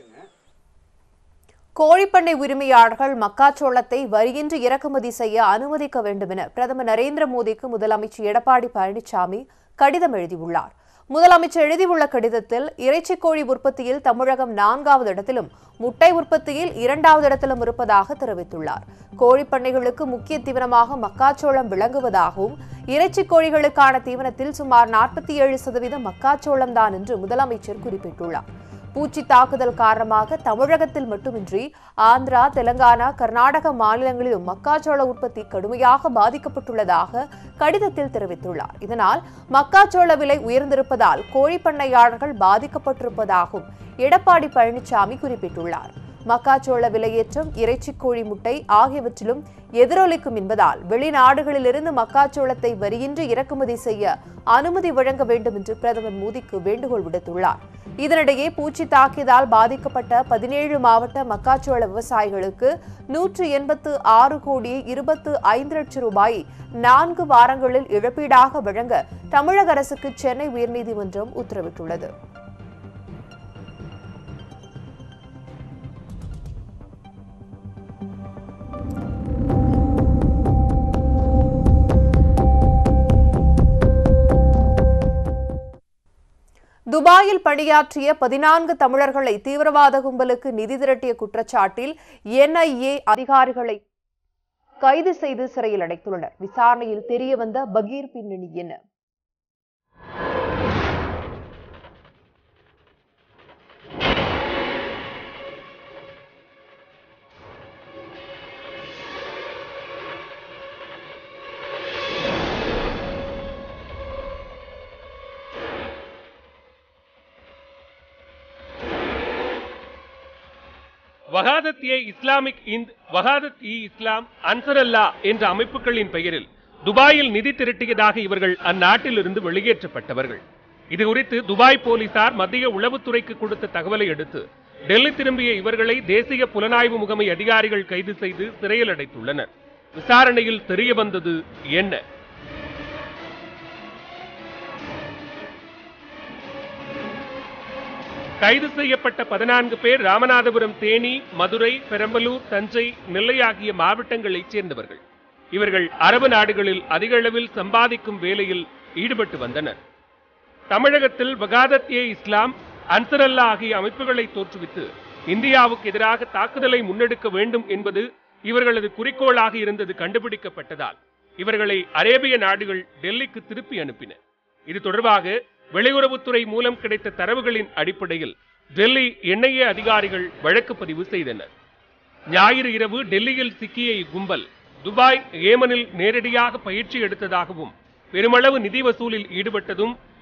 கோழிப்பண்ணை உரிமையாளர்கள் மக்காச்சோளத்தை வரியின்றி இறக்குமதி செய்ய அனுமதிக்க வேண்டும் என பிரதமர் நரேந்திர மோடிக்கு முதலமைச்சர் எடப்பாடி பழனிசாமி கடிதம் எழுதியுள்ளார். முதலமைச்சர் எழுதியுள்ள கடிதத்தில் இறைச்சி கோழி உற்பத்தியில் தமிழகம் நான்காவது இடத்திலும் முட்டை உற்பத்தியில் இரண்டாவது இடத்திலும் இருப்பதாக தெரிவித்துள்ளார். கோழிப்பண்ணைகளுக்கு முக்கிய தீவனமாக மக்காச்சோளம் விளங்குவதாகவும் இறைச்சி கோழிகளுக்கான தீவனத்தில் சுமார் நாற்பத்தி ஏழு சதவீதம் மக்காச்சோளம் தான் என்று முதலமைச்சர் குறிப்பிட்டுள்ளார். பூச்சி தாக்குதல் காரணமாக தமிழகத்தில் மட்டுமின்றி ஆந்திரா, தெலங்கானா, கர்நாடக மாநிலங்களிலும் மக்காச்சோள உற்பத்தி கடுமையாக பாதிக்கப்பட்டுள்ளதாக கடிதத்தில் தெரிவித்துள்ளார். இதனால் மக்காச்சோள விலை உயர்ந்திருப்பதால் கோழிப்பண்ணையாளர்கள் பாதிக்கப்பட்டிருப்பதாகவும் எடப்பாடி பழனிசாமி குறிப்பிட்டுள்ளார். மக்காச்சோள விலையேற்றம், இறைச்சி கோழி முட்டை ஆகியவற்றிலும் எதிரொலிக்கும் என்பதால் வெளிநாடுகளிலிருந்து மக்காச்சோளத்தை வரியின்றி இறக்குமதி செய்ய அனுமதி வழங்க வேண்டும் என்று பிரதமர் மோடிக்கு வேண்டுகோள் விடுத்துள்ளார். இதனிடையே பூச்சி தாக்கியதால் பாதிக்கப்பட்ட பதினேழு மாவட்ட மக்காச்சோள விவசாயிகளுக்கு நூற்று எண்பத்து ஆறு கோடி இருபத்து ஐந்து லட்சம் ரூபாயை நான்கு வாரங்களில் இழப்பீடாக வழங்க தமிழக அரசுக்கு சென்னை உயர்நீதிமன்றம் உத்தரவிட்டுள்ளது. துபாயில் பணியாற்றிய பதினான்கு தமிழர்களை தீவிரவாத கும்பலுக்கு நிதி திரட்டிய குற்றச்சாட்டில் என்ஐஏ அதிகாரிகளை கைது செய்து சிறையில் அடைத்துள்ளனர். விசாரணையில் தெரியவந்த பகீர் பின்னணி என்ன? வகாதத் ஏ இஸ்லாமிக் இந்த், வகாதத் இ இஸ்லாம், அன்சர் அல்லா என்ற அமைப்புகளின் பெயரில் துபாயில் நிதி திரட்டியதாக இவர்கள் அந்நாட்டிலிருந்து வெளியேற்றப்பட்டவர்கள். இதுகுறித்து துபாய் போலீசார் மத்திய உளவுத்துறைக்கு கொடுத்த தகவலை அடுத்து டெல்லி திரும்பிய இவர்களை தேசிய புலனாய்வு முகமை அதிகாரிகள் கைது செய்து சிறையில் அடைத்துள்ளனர். விசாரணையில் தெரியவந்தது என்ன? கைது செய்யப்பட்ட பதினான்கு பேர் ராமநாதபுரம், தேனி, மதுரை, பெரம்பலூர், தஞ்சை, நெல்லை ஆகிய மாவட்டங்களைச் சேர்ந்தவர்கள். இவர்கள் அரபு நாடுகளில் அதிக அளவில் சம்பாதிக்கும் வேலையில் ஈடுபட்டு வந்தனர். தமிழகத்தில் வகாதத் ஏ இஸ்லாம், அன்சர் அல்லா ஆகிய அமைப்புகளை தோற்றுவித்து இந்தியாவுக்கு எதிராக தாக்குதலை முன்னெடுக்க வேண்டும் என்பது இவர்களது குறிக்கோளாக இருந்தது கண்டுபிடிக்கப்பட்டதால் இவர்களை அரேபிய நாடுகள் டெல்லிக்கு திருப்பி அனுப்பின. இது தொடர்பாக வெளியுறவுத்துறை மூலம் கிடைத்த தரவுகளின் அடிப்படையில் டெல்லி என்ஐஏ அதிகாரிகள் வழக்கு பதிவு செய்தனர். ஞாயிறு இரவு டெல்லியில் சிக்கிய இக்கும்பல் துபாய், ஏமனில் நேரடியாக பயிற்சி எடுத்ததாகவும் பெருமளவு நிதி வசூலில் ஈடுபட்டதும்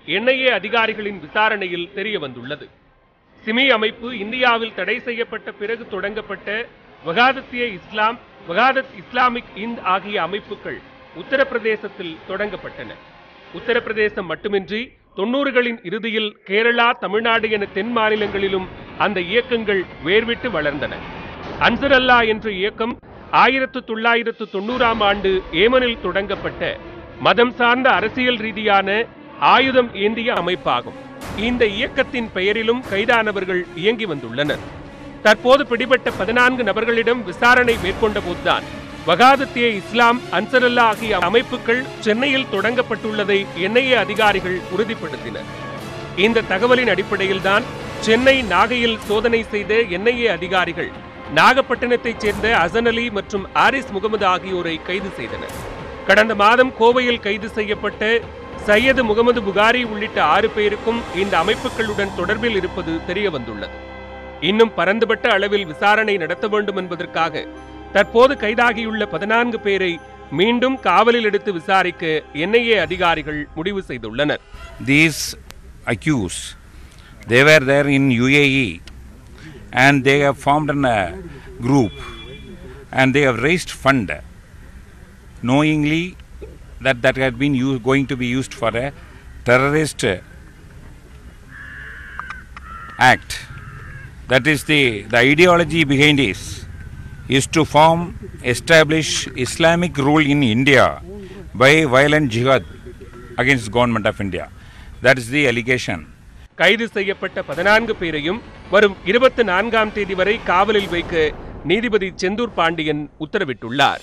என் ஐ ஏ அதிகாரிகளின் விசாரணையில் தெரிய வந்துள்ளது. சிமி அமைப்பு இந்தியாவில் தடை செய்யப்பட்ட பிறகு தொடங்கப்பட்ட வகாதத்திய இஸ்லாம், வகாதத் இஸ்லாமிக் இந்த் ஆகிய அமைப்புகள் உத்தரப்பிரதேசத்தில் தொடங்கப்பட்டன. உத்தரப்பிரதேசம் மட்டுமின்றி தொன்னூறுகளின் இறுதியில் கேரளா, தமிழ்நாடு என தென் மாநிலங்களிலும் அந்த இயக்கங்கள் வேர்விட்டு வளர்ந்தன. அன்சர் அல்லா என்ற இயக்கம் ஆயிரத்து தொள்ளாயிரத்து தொண்ணூறாம் ஆண்டு ஏமனில் தொடங்கப்பட்ட மதம் சார்ந்த அரசியல் ரீதியான ஆயுதம் ஏந்திய அமைப்பாகும். இந்த இயக்கத்தின் பெயரிலும் கைதானவர்கள் இயங்கி வந்துள்ளனர். தற்போது பிடிபட்ட பதினான்கு நபர்களிடம் விசாரணை மேற்கொண்ட போதுதான் வகாதத்திய இஸ்லாம், அன்சர் அல்லா ஆகிய அமைப்புகள் சென்னையில் தொடங்கப்பட்டுள்ளதை என் ஐ ஏ அதிகாரிகள் உறுதிப்படுத்தினர். இந்த தகவலின் அடிப்படையில்தான் சென்னை நாகையில் சோதனை செய்த என் ஐ ஏ அதிகாரிகள் நாகப்பட்டினத்தைச் சேர்ந்த அசன் அலி மற்றும் ஆரிஸ் முகமது ஆகியோரை கைது செய்தனர். கடந்த மாதம் கோவையில் கைது செய்யப்பட்ட சையது முகமது புகாரி உள்ளிட்ட ஆறு பேருக்கும் இந்த அமைப்புகளுடன் தொடர்பில் இருப்பது தெரிய வந்துள்ளது. இன்னும் பரந்துபட்ட அளவில் விசாரணை நடத்த வேண்டும் என்பதற்காக தற்போது கைதாகியுள்ள பதினான்கு பேரை மீண்டும் காவலில் எடுத்து விசாரிக்க என் ஐ ஏ அதிகாரிகள் முடிவு செய்துள்ளனர். These accused, they were there in U A E and they have formed a group and they have raised fund knowingly that that had been used, going to be used for a terrorist act. That is the the ideology behind this is to form, establish Islamic rule in India by violent jihad against the government of India. That is the allegation. கைது செய்யப்பட்ட பதினான்கு பேரையும் வரும் இருபத்தி நான்காம் தேதி வரை காவலில் வைக்க நீதிபதி செந்தூர் பாண்டியன் உத்தரவிட்டுள்ளார்.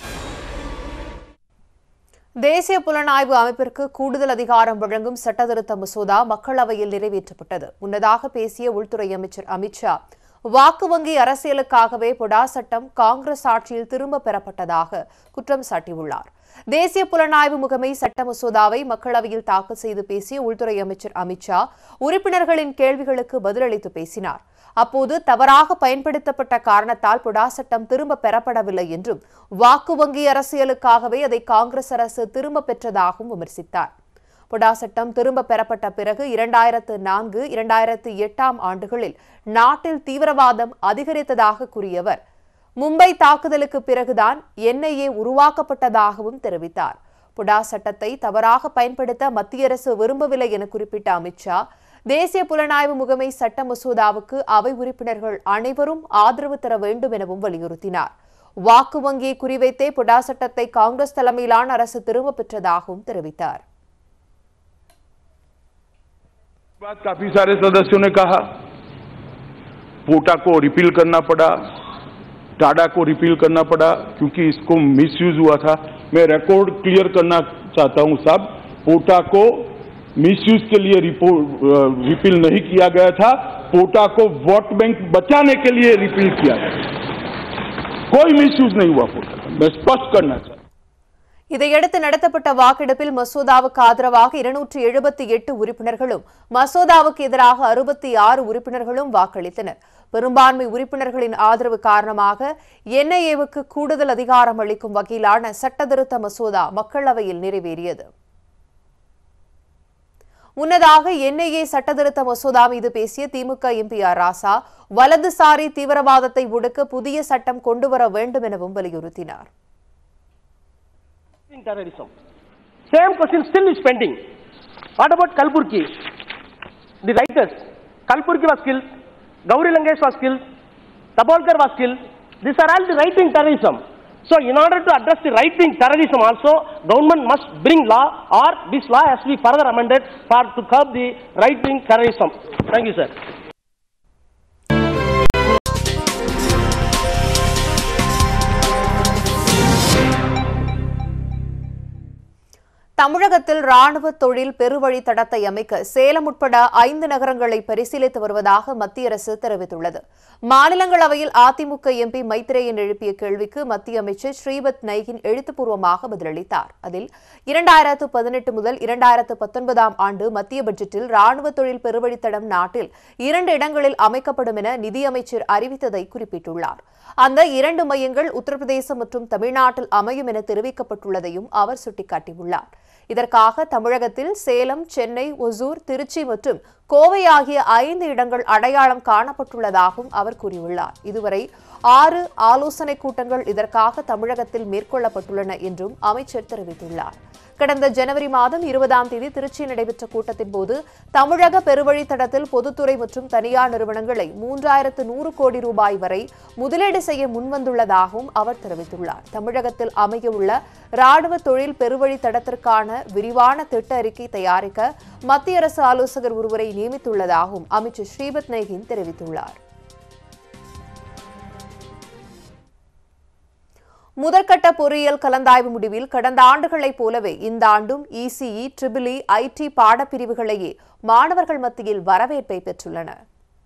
தேசிய புலனாய்வு அமைப்பிற்கு கூடுதல் அதிகாரம் வழங்கும் சட்டத்திருத்த மசோதா மக்களவையில் நிறைவேற்றப்பட்டது. முன்னதாக பேசிய உள்துறை அமைச்சர் அமித்ஷா, வாக்கு வங்கி அரசியலுக்காகவே பொடா சட்டம் காங்கிரஸ் ஆட்சியில் திரும்ப பெறப்பட்டதாக குற்றம் சாட்டியுள்ளார். தேசிய புலனாய்வு முகமை சட்ட மசோதாவை மக்களவையில் தாக்கல் செய்து பேசிய உள்துறை அமைச்சர் அமித்ஷா உறுப்பினர்களின் கேள்விகளுக்கு பதிலளித்து பேசினார். அப்போது தவறாக பயன்படுத்தப்பட்ட காரணத்தால் பொடா சட்டம் திரும்ப பெறப்படவில்லை என்றும் வாக்கு வங்கி அரசியலுக்காகவே அதை காங்கிரஸ் அரசு திரும்ப பெற்றதாகவும் விமர்சித்தார். பொடா சட்டம் திரும்ப பெறப்பட்ட பிறகு இரண்டாயிரத்து நான்கு இரண்டாயிரத்து எட்டாம் ஆண்டுகளில் நாட்டில் தீவிரவாதம் அதிகரித்ததாக கூறியவர் மும்பை தாக்குதலுக்கு பிறகுதான் என் ஐ ஏ உருவாக்கப்பட்டதாகவும் தெரிவித்தார். பொடா சட்டத்தை தவறாக பயன்படுத்த மத்திய அரசு விரும்பவில்லை என குறிப்பிட்ட அமித்ஷா, தேசிய புலனாய்வு முகமை சட்ட மசோதாவுக்கு அவை உறுப்பினர்கள் அனைவரும் ஆதரவு தர வேண்டும் எனவும் வலியுறுத்தினார். வாக்கு வங்கியை குறிவைத்தே பொடா சட்டத்தை காங்கிரஸ் தலைமையிலான அரசு திரும்ப பெற்றதாகவும் தெரிவித்தார். काफी सारे सदस्यों ने कहा पोटा को रिपील करना पड़ा, टाडा को रिपील करना पड़ा क्योंकि इसको मिसयूज हुआ था. मैं रिकॉर्ड क्लियर करना चाहता हूं साहब, पोटा को मिसयूज के लिए रिपील नहीं किया गया था, पोटा को वोट बैंक बचाने के लिए रिपील किया गया. कोई मिसयूज नहीं हुआ पोटा का, मैं स्पष्ट करना चाहता. இதையடுத்து நடத்தப்பட்ட வாக்கெடுப்பில் மசோதாவுக்கு ஆதரவாக இருநூற்றி எழுபத்தி எட்டு உறுப்பினர்களும் மசோதாவுக்கு எதிராக அறுபத்தி ஆறு உறுப்பினர்களும் வாக்களித்தனர். பெரும்பான்மை உறுப்பினர்களின் ஆதரவு காரணமாக என் ஐ ஏவுக்கு கூடுதல் அதிகாரம் அளிக்கும் வகையிலான சட்டத்திருத்த மசோதா மக்களவையில் நிறைவேறியது. முன்னதாக என் ஐ ஏ சட்டத்திருத்த மசோதா மீது பேசிய DMK M P R Rasa, வலதுசாரி தீவிரவாதத்தை ஒடுக்க புதிய சட்டம் கொண்டுவர வேண்டும் எனவும் வலியுறுத்தினார். Terrorism. Same question still is pending. What about Kalburgi? The writers. Kalburgi was killed. Gauri Lankesh was killed. Tabolkar was killed. These are all the right-wing terrorism. So, in order to address the right-wing terrorism also, government must bring law or this law has to be further amended for to curb the right-wing terrorism. Thank you, sir. தமிழகத்தில் ராணுவ தொழில் பெருவழித்தடத்தை அமைக்க சேலம் உட்பட ஐந்து நகரங்களை பரிசீலித்து வருவதாக மத்திய அரசு தெரிவித்துள்ளது. மாநிலங்களவையில் அதிமுக எம்பி மைத்ரேயன் எழுப்பிய கேள்விக்கு மத்திய அமைச்சர் ஸ்ரீபத் நைகின் எழுத்துப்பூர்வமாக பதிலளித்தார். அதில் இரண்டாயிரத்து பதினெட்டு முதல் இரண்டாயிரத்து பத்தொன்பதாம் ஆண்டு மத்திய பட்ஜெட்டில் ராணுவ தொழில் பெருவழித்தடம் நாட்டில் இரண்டு இடங்களில் அமைக்கப்படும் என நிதியமைச்சர் அறிவித்ததை குறிப்பிட்டுள்ளார். அந்த இரண்டு மையங்கள் உத்தரப்பிரதேசம் மற்றும் தமிழ்நாட்டில் அமையும் என தெரிவிக்கப்பட்டுள்ளதையும் அவர் சுட்டிக்காட்டியுள்ளார். இதற்காக தமிழகத்தில் சேலம், சென்னை, ஒசூர், திருச்சி மற்றும் கோவை ஆகிய ஐந்து இடங்கள் அடையாளம் காணப்பட்டுள்ளதாகவும் அவர் கூறியுள்ளார். இதுவரை ஆறு ஆலோசனைக் கூட்டங்கள் இதற்காக தமிழகத்தில் மேற்கொள்ளப்பட்டுள்ளன என்றும் அமைச்சர் தெரிவித்துள்ளார். கடந்த ஜனவரி மாதம் இருபதாம் தேதி திருச்சியில் நடைபெற்ற கூட்டத்தின் போது தமிழக பெருவழித்தடத்தில் பொதுத்துறை மற்றும் தனியார் நிறுவனங்களை மூன்றாயிரத்து நூறு கோடி ரூபாய் வரை முதலீடு செய்ய முன்வந்துள்ளதாகவும் அவர் தெரிவித்துள்ளார். தமிழகத்தில் அமையவுள்ள ராணுவ தொழில் பெருவழித்தடத்திற்கான விரிவான திட்ட அறிக்கை தயாரிக்க மத்திய அரசு ஆலோசகர் ஒருவரை நியமித்துள்ளதாகவும் அமைச்சர் ஸ்ரீபத் நைகின் தெரிவித்துள்ளார். முதற்கட்ட பொறியியல் கலந்தாய்வு முடிவில் கடந்த ஆண்டுகளைப் போலவே இந்த ஆண்டும் இசிஇ, ட்ரிபிள் இ, ஐடி பாடப்பிரிவுகளையே மாணவர்கள் மத்தியில் வரவேற்பை பெற்றுள்ளன.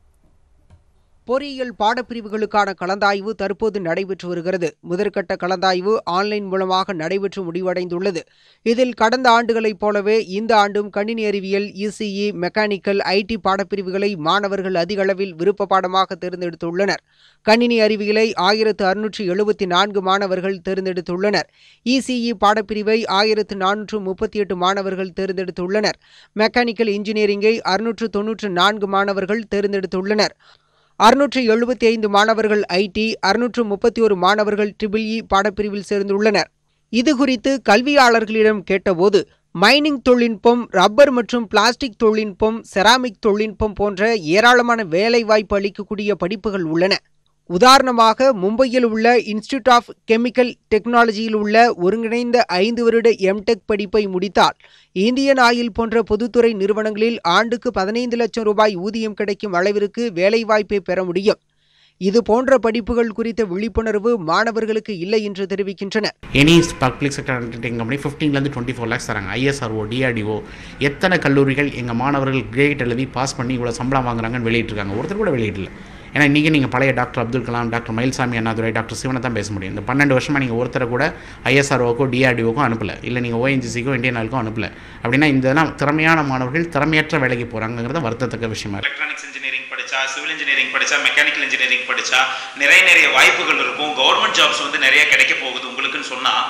பொறியியல் பாடப்பிரிவுகளுக்கான கலந்தாய்வு தற்போது நடைபெற்று வருகிறது. முதற்கட்ட கலந்தாய்வு ஆன்லைன் மூலமாக நடைபெற்று முடிவடைந்துள்ளது. இதில் கடந்த ஆண்டுகளைப் போலவே இந்த ஆண்டும் கணினி அறிவியல், இசிஇ, மெக்கானிக்கல், ஐடி பாடப்பிரிவுகளை மாணவர்கள் அதிக அளவில் விருப்ப பாடமாக தேர்ந்தெடுத்துள்ளனர். கணினி அறிவியலை ஆயிரத்து அறுநூற்று எழுபத்தி நான்கு மாணவர்கள் தேர்ந்தெடுத்துள்ளனர். இசிஇ பாடப்பிரிவை ஆயிரத்து நானூற்று முப்பத்தி எட்டு மாணவர்கள் தேர்ந்தெடுத்துள்ளனர். மெக்கானிக்கல் இன்ஜினியரிங்கை அறுநூற்று தொன்னூற்று நான்கு மாணவர்கள் தேர்ந்தெடுத்துள்ளனர். அறுநூற்று எழுபத்தி ஐந்து மாணவர்கள் ஐடி, அறுநூற்று முப்பத்தி ஒரு மாணவர்கள் ட்ரிபிள் இ பாடப்பிரிவில் சேர்ந்துள்ளனர். இதுகுறித்து கல்வியாளர்களிடம் கேட்டபோது மைனிங் தொழில்நுட்பம், ரப்பர் மற்றும் பிளாஸ்டிக் தொழில்நுட்பம், செராமிக் தொழில்நுட்பம் போன்ற ஏராளமான வேலைவாய்ப்பு அளிக்கக்கூடிய படிப்புகள் உள்ளன. உதாரணமாக மும்பையில் உள்ள இன்ஸ்டிடியூட் ஆஃப் கெமிக்கல் டெக்னாலஜியில் உள்ள ஒருங்கிணைந்த ஐந்து வருட எம்டெக் படிப்பை முடித்தால் இந்தியன் ஆயில் போன்ற பொதுத்துறை நிறுவனங்களில் ஆண்டுக்கு பதினைந்து லட்சம் ரூபாய் ஊதியம் கிடைக்கும் அளவிற்கு வேலைவாய்ப்பை பெற முடியும். இது போன்ற படிப்புகள் குறித்த விழிப்புணர்வு மாணவர்களுக்கு இல்லை என்று தெரிவிக்கின்றனர். Any public sector undertaking company பதினைந்துலேருந்து இருபத்தி நான்கு லேக்ஸ் தராங்க. ஐஎஸ்ஆர்ஓ, டிஆர்டிஓ, எத்தனை கல்லூரிகள் எங்கள் மாணவர்கள் கிரேட் எழுதி பாஸ் பண்ணி இவ்வளோ சம்பளம் வாங்குறாங்கன்னு வெளியிட்டிருக்காங்க. ஒருத்தர் கூட வெளியிடல. ஏன்னா இன்றைக்கி நீங்கள் பழைய doctor Abdul Kalam, doctor Mayilsamy Annadurai, doctor சிவனை தான் பேச முடியும். இந்த பன்னெண்டு வருஷமாக நீங்கள் ஒருத்தரை கூட ஐஎஸ்ஆர்ஓக்கோ டிஆர்டிஓக்கோ அனுப்பலை, இல்லை நீங்கள் ஓஎன்ஜிசிக்கோ இந்தியன் ஆயிலுக்கோ அனுப்பலை. அப்படின்னா இதெல்லாம் திறமையான மாணவர்கள் திறமையற்ற வேலைக்கு போகிறாங்கிறத வருத்தத்தக்க விஷயமா இருக்குது. எலக்ட்ரானிக்ஸ் இன்ஜினியரிங் படித்தா, சிவில் இன்ஜினியரிங் படித்தா, மெக்கானிக்கல் இன்ஜினியரிங் படித்தா நிறைய நிறைய வாய்ப்புகள் இருக்கும். கவர்மெண்ட் ஜாப்ஸ் வந்து நிறைய கிடைக்க போகுது உங்களுக்குன்னு சொன்னால்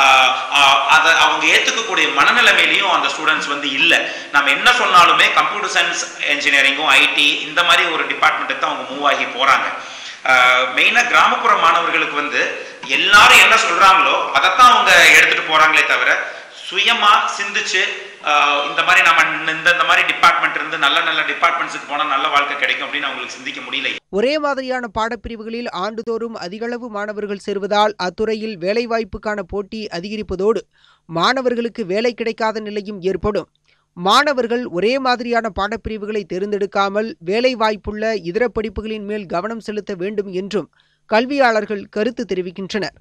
அதை அவங்க ஏற்றுக்கக்கூடிய மனநிலைமையிலையும் அந்த ஸ்டூடெண்ட்ஸ் வந்து இல்லை. நம்ம என்ன சொன்னாலுமே கம்ப்யூட்டர் சயின்ஸ் இன்ஜினியரிங்கும் ஐடி இந்த மாதிரி ஒரு டிபார்ட்மெண்ட்டுக்கு தான் அவங்க மூவ் ஆகி போகிறாங்க. மெயினாக கிராமப்புற மாணவர்களுக்கு வந்து எல்லாரும் என்ன சொல்கிறாங்களோ அதைத்தான் அவங்க எடுத்துகிட்டு போகிறாங்களே தவிர சுயமாக சிந்திச்சு இந்த மாதிரி நம்ம இந்த இந்த மாதிரி டிபார்ட்மெண்ட் இருந்து நல்ல நல்ல டிபார்ட்மெண்ட்ஸுக்கு போனால் நல்ல வாழ்க்கை கிடைக்கும் அப்படின்னு அவங்களுக்கு சிந்திக்க முடியல. ஒரே மாதிரியான பாடப்பிரிவுகளில் ஆண்டுதோறும் அதிகளவு மாணவர்கள் சேருவதால் அத்துறையில் வேலைவாய்ப்புக்கான போட்டி அதிகரிப்பதோடு மாணவர்களுக்கு வேலை கிடைக்காத நிலையும் ஏற்படும். மாணவர்கள் ஒரே மாதிரியான பாடப்பிரிவுகளை தேர்ந்தெடுக்காமல் வேலை வாய்ப்புள்ள இதர படிப்புகளின் மேல் கவனம் செலுத்த வேண்டும் என்றும் கல்வியாளர்கள் கருத்து தெரிவிக்கின்றனர்.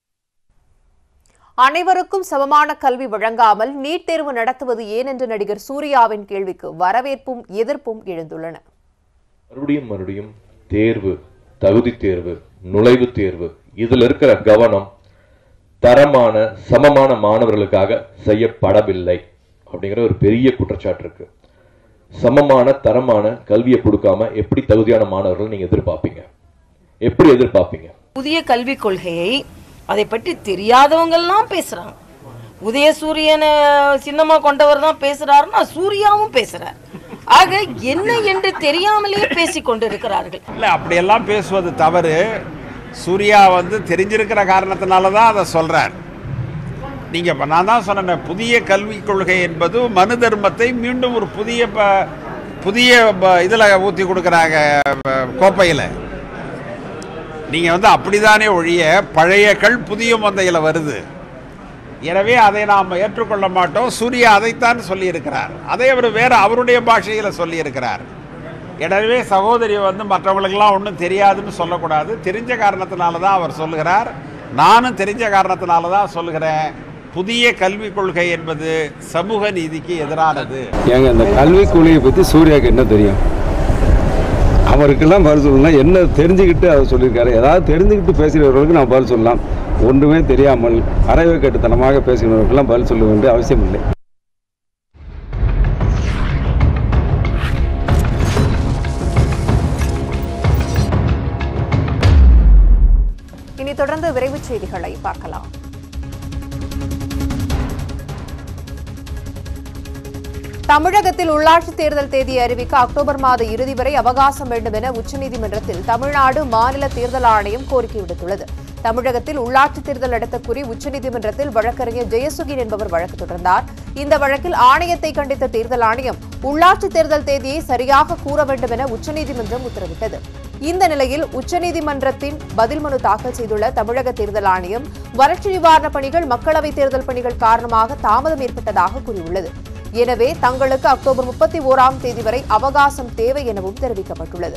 அனைவருக்கும் சமமான கல்வி வழங்காமல் நீட் தேர்வு நடத்துவது ஏன் என்ற நடிகர் சூர்யாவின் கேள்விக்கு வரவேற்பும் எதிர்ப்பும் எழுந்துள்ளன. மறுபடியும் மறுபடியும் தேர்வு, தகுதி தேர்வு, நுழைவுத் தேர்வு, இதில் இருக்கிற கவனம் தரமான சமமான மாணவர்களுக்காக செய்யப்படவில்லை அப்படிங்கிற ஒரு பெரிய குற்றச்சாட்டு இருக்கு. சமமான தரமான கல்வியை கொடுக்காம எப்படி தகுதியான மாணவர்கள் நீங்க எதிர்பார்ப்பீங்க? எப்படி எதிர்பார்ப்பீங்க? புதிய கல்விக் கொள்கையை அதை பற்றி தெரியாதவங்கெல்லாம் பேசுறாங்க. உதயசூரியனை சின்னமா கொண்டவர் தான் பேசுறாருன்னா சூர்யாவும் பேசுறார். ஆக என்ன என்று தெரியாமலே பேசிக் கொண்டிருக்கிறார்கள். இல்லை, அப்படியெல்லாம் பேசுவது தவறு. சூர்யா வந்து தெரிஞ்சிருக்கிற காரணத்தினால தான் அதை சொல்றார். நீங்க நான் தான் சொன்னேன், புதிய கல்விக் கொள்கை என்பது மனு தர்மத்தை மீண்டும் ஒரு புதிய புதிய இதில் ஊற்றி கொடுக்குறாங்க கோப்பையில். நீங்கள் வந்து அப்படிதானே ஒழிய பழைய கல் புதிய மந்தையில் வருது. எனவே அதை நாம் ஏற்றுக்கொள்ள மாட்டோம். சூர்யா அதைத்தான் சொல்லியிருக்கிறார். அதை அவர் வேறு அவருடைய பாஷையில் சொல்லியிருக்கிறார். எனவே சகோதரி வந்து மற்றவங்களுக்கெல்லாம் ஒன்றும் தெரியாதுன்னு சொல்லக்கூடாது. தெரிஞ்ச காரணத்தினால தான் அவர் சொல்லுகிறார். நானும் தெரிஞ்ச காரணத்தினால தான் சொல்லுகிறேன். புதிய கல்விக் கொள்கை என்பது சமூக நீதிக்கு எதிரானது. ஏங்க இந்த கல்விக் கொள்கையை பற்றி சூர்யாவுக்கு என்ன தெரியும்? அவருக்கெல்லாம் பதில் சொல்லலாம். என்ன தெரிஞ்சுக்கிட்டு அவர் சொல்லியிருக்காரு. ஏதாவது தெரிஞ்சுக்கிட்டு பேசுகிறவர்களுக்கு நான் பதில் சொல்லலாம். ஒன்றுமே தெரியாமல் அரைவை கட்டுத்தனமாக பேசுகிறவர்களுக்கெல்லாம் பதில் சொல்ல வேண்டிய அவசியம் இல்லை. இனி தொடர்ந்து விரைவுச் செய்திகளை பார்க்கலாம். தமிழகத்தில் உள்ளாட்சித் தேர்தல் தேதியை அறிவிக்க அக்டோபர் மாத இறுதி வரை அவகாசம் வேண்டும் என உச்சநீதிமன்றத்தில் தமிழ்நாடு மாநில தேர்தல் ஆணையம் கோரிக்கை விடுத்துள்ளது. தமிழகத்தில் உள்ளாட்சித் தேர்தல் நடத்த கூறி உச்சநீதிமன்றத்தில் வழக்கறிஞர் ஜெயசுகின் என்பவர் வழக்கு தொடர்ந்தார். இந்த வழக்கில் ஆணையத்தை கண்டித்த தேர்தல் ஆணையம் உள்ளாட்சித் தேர்தல் தேதியை சரியாக கூற வேண்டும் என உச்சநீதிமன்றம் உத்தரவிட்டது. இந்த நிலையில் உச்சநீதிமன்றத்தின் பதில் மனு தாக்கல் செய்துள்ள தமிழக தேர்தல் ஆணையம் வறட்சி நிவாரணப் பணிகள் மக்களவைத் தேர்தல் பணிகள் காரணமாக தாமதம் ஏற்பட்டதாக கூறியுள்ளது. எனவே தங்களுக்கு அக்டோபர் முப்பத்தி ஓராம் தேதி வரை அவகாசம் தேவை எனவும் தெரிவிக்கப்பட்டுள்ளது.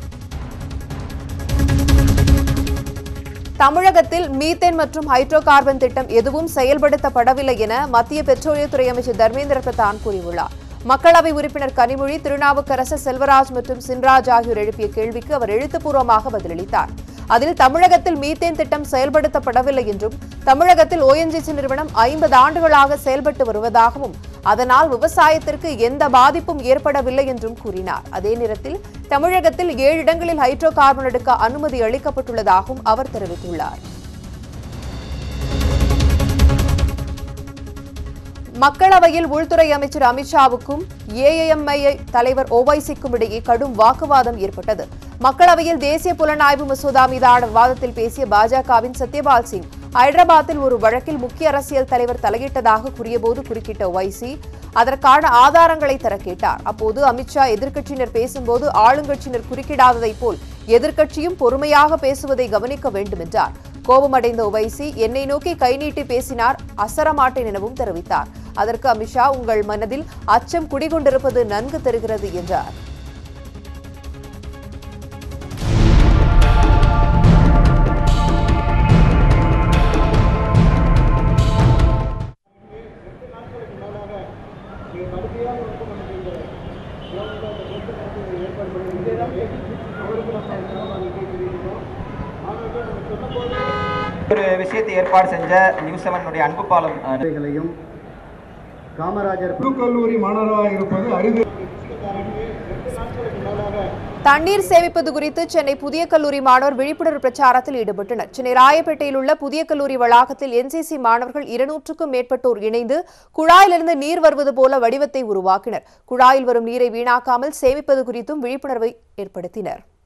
தமிழகத்தில் மீத்தேன் மற்றும் ஹைட்ரோ கார்பன் திட்டம் எதுவும் செயல்படுத்தப்படவில்லை என மத்திய பெட்ரோலியத்துறை அமைச்சர் தர்மேந்திர பிரதான் கூறியுள்ளார். மக்களவை உறுப்பினர் கனிமொழி, திருநாவுக்கரசு, செல்வராஜ் மற்றும் சின்ராஜ் ஆகியோர் எழுப்பிய கேள்விக்கு அவர் எழுத்துப்பூர்வமாக பதிலளித்தார். அதில் தமிழகத்தில் மீத்தேன் திட்டம் செயல்படுத்தப்படவில்லை என்றும் தமிழகத்தில் ஓஎன்ஜிசி நிறுவனம் ஐம்பது ஆண்டுகளாக செயல்பட்டு வருவதாகவும் அதனால் விவசாயத்திற்கு எந்த பாதிப்பும் ஏற்படவில்லை என்றும் கூறினார். அதே நேரத்தில் தமிழகத்தில் ஏழு இடங்களில் ஹைட்ரோ கார்பன் எடுக்க அனுமதி அளிக்கப்பட்டுள்ளதாகவும் அவர் தெரிவித்துள்ளார். மக்களவையில் உள்துறை அமைச்சர் அமித்ஷாவுக்கும் ஏஐஎம்ஐ தலைவர் ஓவைசிக்கும் இடையே கடும் வாக்குவாதம் ஏற்பட்டது. மக்களவையில் தேசிய புலனாய்வு மசோதா மீதான விவாதத்தில் பேசிய பாஜகவின் சத்யபால் சிங், ஹைதராபாத்தில் ஒரு வழக்கில் முக்கிய அரசியல் தலைவர் தலையிட்டதாக கூறியபோது குறுக்கிட்ட ஓவைசி அதற்கான ஆதாரங்களை தர கேட்டார். அப்போது அமித்ஷா எதிர்க்கட்சியினர் பேசும்போது ஆளுங்கட்சியினர் குறுக்கிடாததைப் போல் எதிர்க்கட்சியும் பொறுமையாக பேசுவதை கவனிக்க வேண்டும் என்றார். கோபமடைந்த ஓவைசி என்னை நோக்கி கை நீட்டி பேசினார், அசரமாட்டேன் எனவும் தெரிவித்தார். அதற்கு அமித்ஷா, உங்கள் மனதில் அச்சம் குடிகொண்டிருப்பது நன்கு தெரிகிறது என்றார். ஒரு விஷயத்தை ஏற்பாடு செஞ்ச நியூஸ் செவனுடைய அன்பு பாலம் காமராஜர் கல்லூரி மாணவராக இருப்பது அரிது. தண்ணீர் சேமிப்பது குறித்து சென்னை புதிய கல்லூரி மாணவர் விழிப்புணர்வு பிரச்சாரத்தில் ஈடுபட்டனர். சென்னை ராயப்பேட்டையில் உள்ள புதிய கல்லூரி வளாகத்தில் என்சிசி மாணவர்கள் இருநூற்றுக்கும் மேற்பட்டோர் இணைந்து குழாயிலிருந்து நீர் வருவது போல வடிவத்தை உருவாக்கினர். குழாயில் வரும் நீரை வீணாக்காமல் சேமிப்பது குறித்தும் விழிப்புணர்வை ஏற்படுத்தினர்.